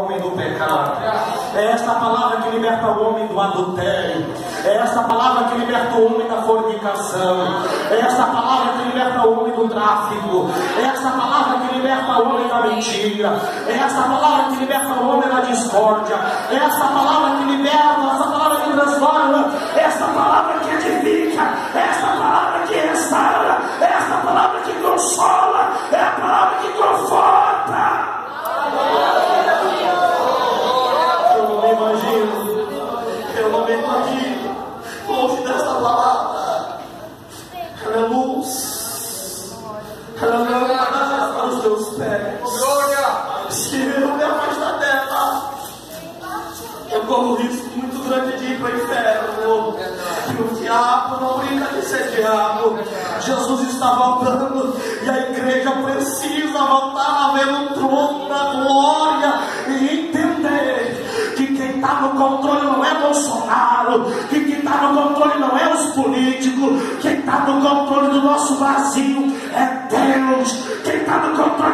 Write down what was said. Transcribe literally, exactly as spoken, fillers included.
homem do pecado. É essa palavra que liberta o homem do adultério. É essa palavra que liberta o homem da fornicação. É essa palavra que liberta o homem do tráfico. É essa palavra que liberta o homem da mentira. É essa palavra que liberta o homem da discórdia. É essa palavra que liberta, essa palavra que transforma. É essa palavra que edifica. É essa palavra que restaura. É essa palavra que consola. É a palavra que conforta. Eu não me imagino, eu não me imagino longe desta palavra. Ela é luz, ela é lâmpada para os teus pés. Se eu me afasto da terra, eu corro risco muito grande de ir para o inferno. E o diabo não brinca de ser diabo. Jesus está voltando e a igreja precisa voltar a ver o trono da glória e entender que quem está no controle não é Bolsonaro, que quem está no controle não é os políticos, quem está no controle do nosso vazio é Deus, quem está no controle